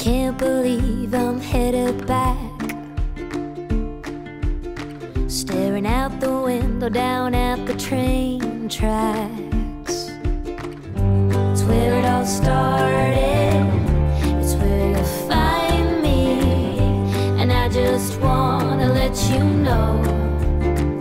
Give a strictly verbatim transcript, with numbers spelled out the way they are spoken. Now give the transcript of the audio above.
Can't believe I'm headed back, staring out the window down at the train tracks. It's where it all started, it's where you'll find me, and I just wanna let you know